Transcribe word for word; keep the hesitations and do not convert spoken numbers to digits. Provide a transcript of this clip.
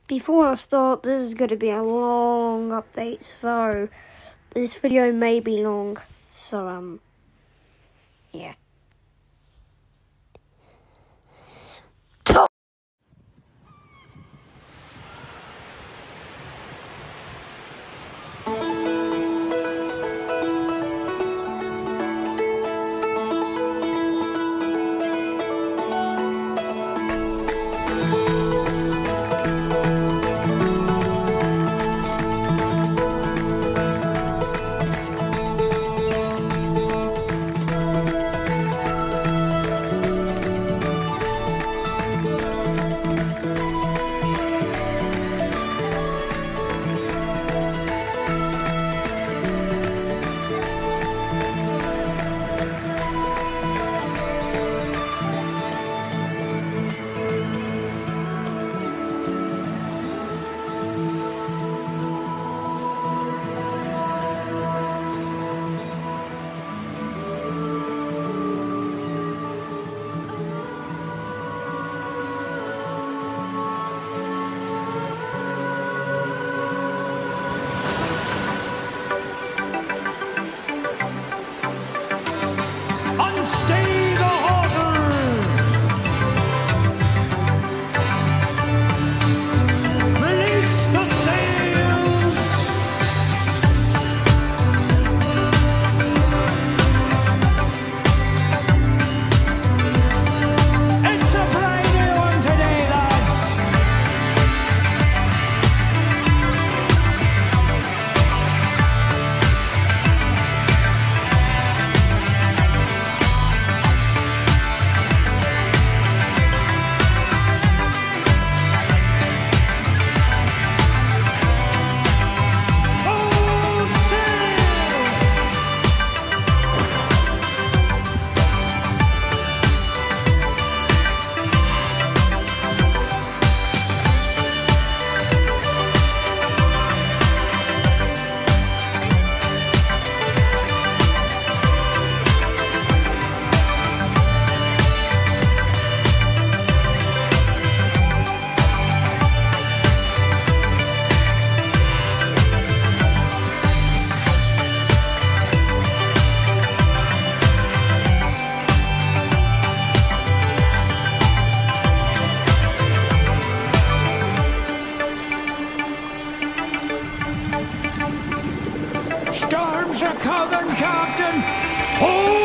before I start, this is going to be a long update, so this video may be long, so, um, yeah. Stay the horses! Release the sails! It's a brand new one today, lads! Storms are coming, Captain! Oh!